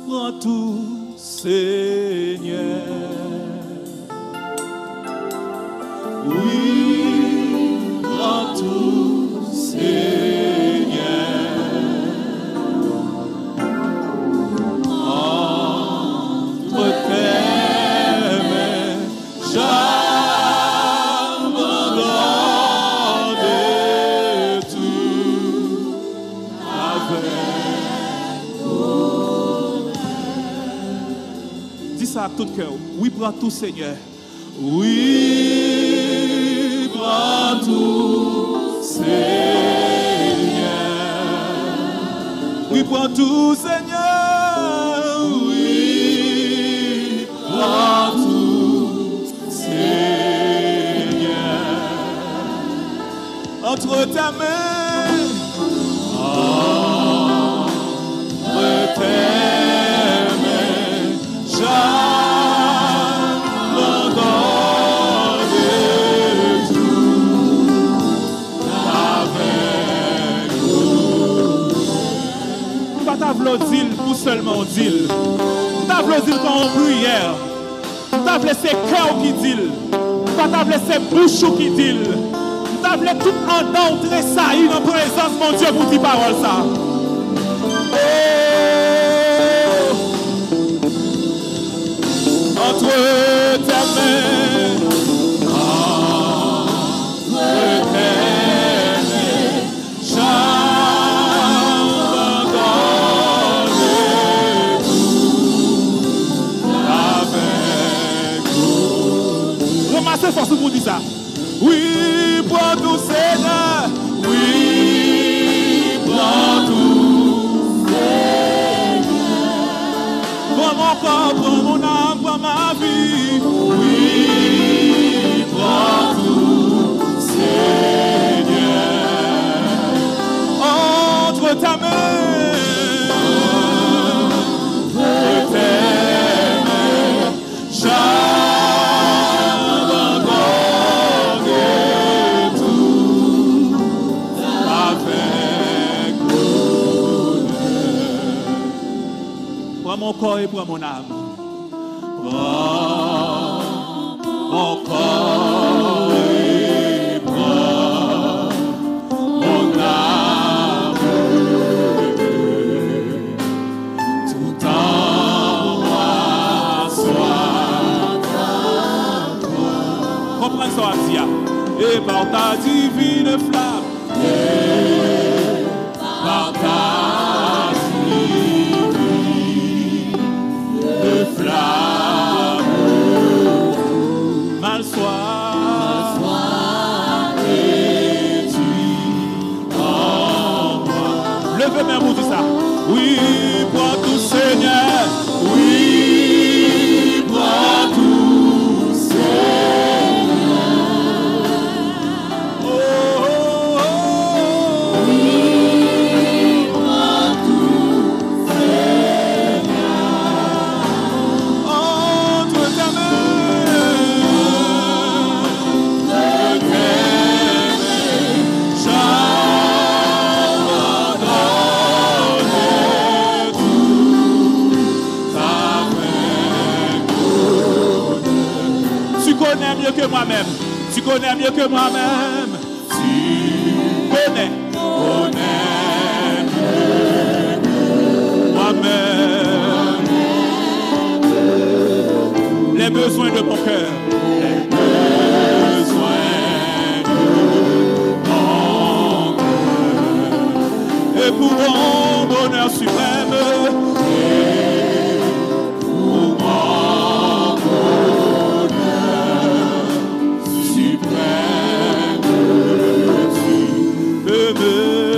prends tout, Seigneur. Oui, prends tout, Seigneur. Entre tes mains, j'abandonne tout avec toi. Dis ça à tout cœur. Oui, prends tout, Seigneur. Oui, prends tout, Seigneur. Oui, prends tout, Seigneur. Oui, prends tout, Seigneur. Entre ta main, entre tes mains, j'abandonne tout avec vous. Pas ta v'lodil pour seulement dire. Ta v'lodil quand on prière. Ta v'laisser cœur qui dit. Pas ta v'laisser bouche qui dit. Ta v'laisser tout en ordre et saillir en présence mon Dieu pour dire parole ça. Entre tes mains, j'abandonne tout avec vous. Ramassez force pour dire ça. Oui, prends tout, Seigneur. Oui, prends tout, Seigneur. Prends mon corps, prends mon âme, prends ma vie. Oui, prends tout, Seigneur. Entre ta main, entre tes mains, j'abandonne tout avec bonheur. Prends mon corps et prends mon âme. Prends mon corps et prends mon âme. Tout en moi soit à toi. Comprends ça, Asia. Et par ta divine flamme. Et par ta divine flamme. Mal soit réduit en moi. Levez mes mots, dis ça. Oui, prends tout, Seigneur. Oui, prends tout, Seigneur. Oh, oh, oh. Oui, prends tout, Seigneur. Entre ta main, j'abandonne tout. Tu connais mieux que moi-même. Tu connais mieux que moi-même. Tu connais mieux que moi-même. Les besoins de mon cœur. Les besoins de mon cœur. Et pour mon bonheur suprême. Et pour mon bonheur suprême. Tu peux me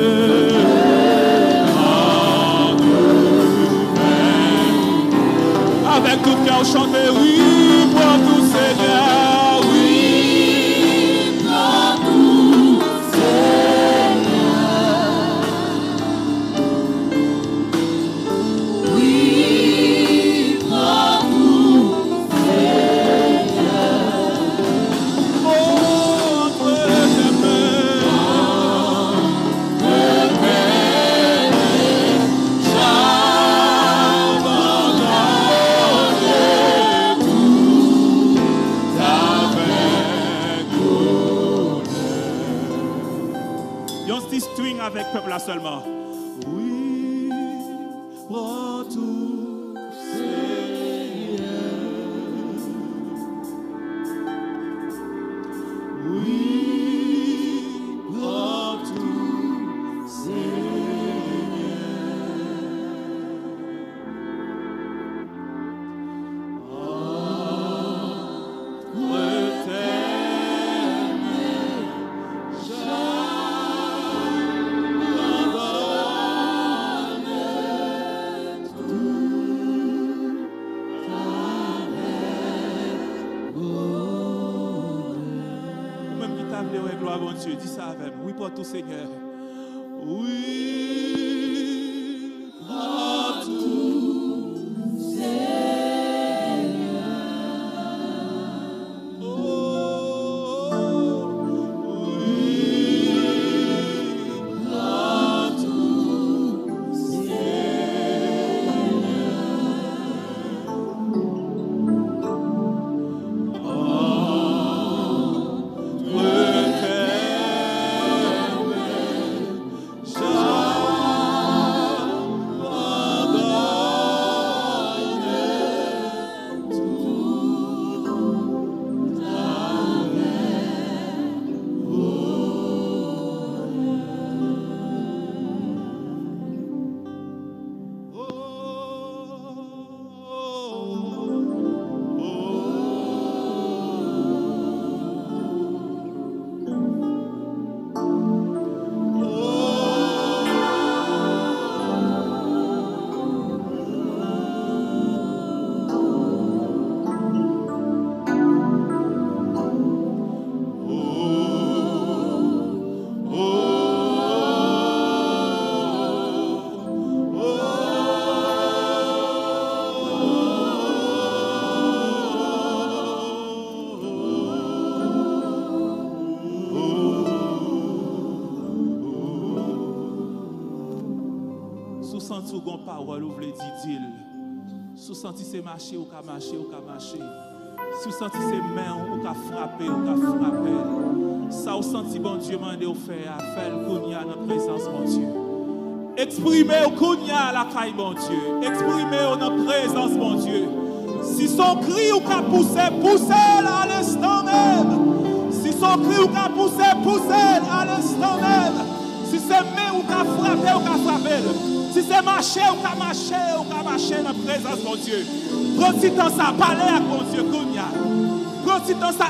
rendre même. Avec tout cœur chanter, oui, pour tout Seigneur, oui, pour tout Seigneur, oui, pour tout Seigneur, entre tes mains, j'abandonne. avec le peuple là seulement. Oui, prends tout, Seigneur. Oui, prends tout, Seigneur. Gloire à Dieu, dis ça avec moi. Oui, pour tout Seigneur. Oui, pour tout Seigneur. Oh, oui, pour tout Seigneur. Sous gon parole ou vle dit sous senti c'est marcher ou ka marcher ou ka marcher sous senti c'est main ou ka frapper ça ou senti bon Dieu mande ou faire kounya dans présence bon Dieu exprimez ou kounya la caille bon Dieu exprimez ou dans présence bon Dieu si son cri ou ka pousser à l'instant même si son cri ou ka pousser à l'instant même si c'est main ou ka frapper si c'est marcher ou qu'à marcher dans la présence de Dieu. Prends si temps ça parler à mon Dieu Kounia. Prends si temps ça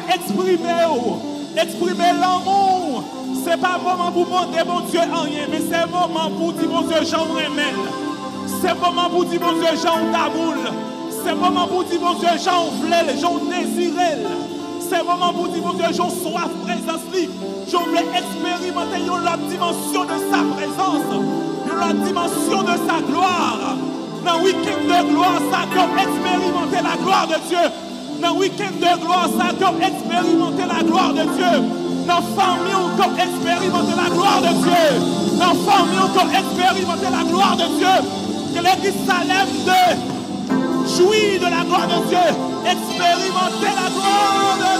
exprimer l'amour. C'est pas un moment pour demander mon Dieu en rien, mais c'est un moment pour dire mon Dieu j'en remène. C'est un moment pour dire mon Dieu j'en taboule. C'est un moment pour dire mon Dieu j'en voulais, j'en désirais. C'est un moment pour dire mon Dieu j'en soif présence libre. J'en voulais expérimenter la dimension de sa présence. La dimension de sa gloire. Dans le week-end de gloire, ça a expérimenter la gloire de Dieu. Dans le week-end de gloire, ça a expérimenter la gloire de Dieu. Dans la famille, on a expérimenter la gloire de Dieu. Dans la famille, on a expérimenter la gloire de Dieu. Que l'Église s'élève de jouir de la gloire de Dieu. Expérimenter la gloire de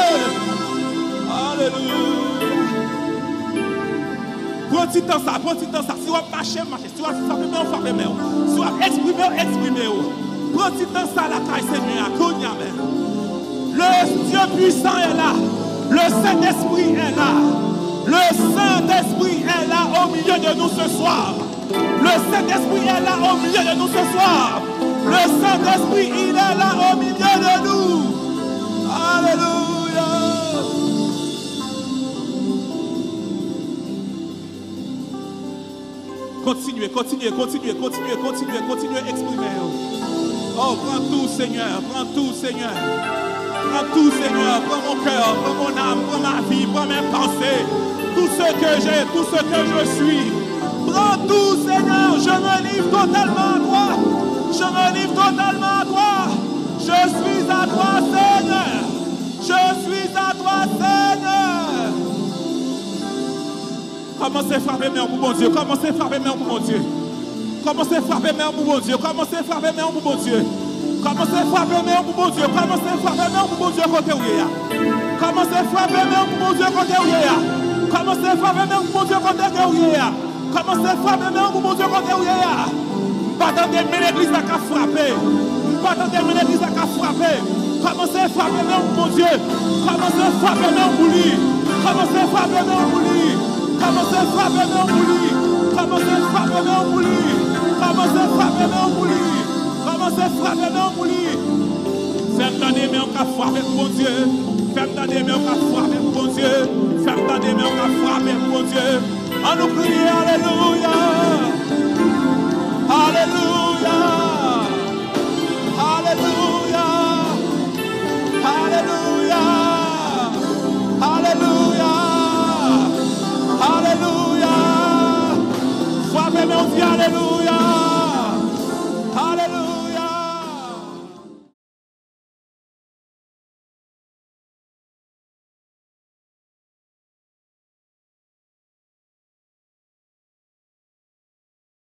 Dieu. Alléluia. Prends petit temps ça. Si vous marchez. Si vous frappez, si vous exprimez. Prends petit temps ça, la caille Seigneur. Le Dieu puissant est là. Le Saint-Esprit est là. Le Saint-Esprit est là au milieu de nous ce soir. Le Saint-Esprit est là au milieu de nous ce soir. Le Saint-Esprit, il est là au milieu de nous. Alléluia. Continuez, exprimez. Oh, prends tout, Seigneur, prends tout, Seigneur. Prends tout, Seigneur, prends mon cœur, prends mon âme, prends ma vie, prends mes pensées, tout ce que j'ai, tout ce que je suis. Prends tout, Seigneur, je me livre totalement à toi. Je me livre totalement à toi. Je suis à toi, Seigneur. Je suis à toi, Seigneur. Commencez à frapper mes pour mon Dieu. Commencez à frapper mes pour mon Dieu. Commencez à frapper mes pour mon Dieu. Commencez à frapper mes pour mon Dieu. Commencez à frapper mes pour mon Dieu. Commencez à frapper mes pour mon Dieu côté où il y a. Commencez à frapper mes pour mon Dieu côté où il y a. Commencez à frapper mes pour mon Dieu côté où il y a. Commencez à frapper, mais mon Dieu, côté où il y a. Pas attendre l'église à frapper. Pas attendre l'église à frapper. Commencez à frapper, mais mon Dieu. Commencez à frapper, mais on bouli. Commencez à frapper, mais on bouli. Commencez à frapper, mais on bouli. Commencez à frapper, mais on bouli. Commencez à frapper, mais on bouli. Commencez à frapper, mais on bouli. Faites t'année, mais on va frapper pour mon Dieu. Faites t'année, mais on va frapper pour mon Dieu. Faites t'année, mais on va frapper pour mon Dieu. On nous crie, Alléluia. Alléluia.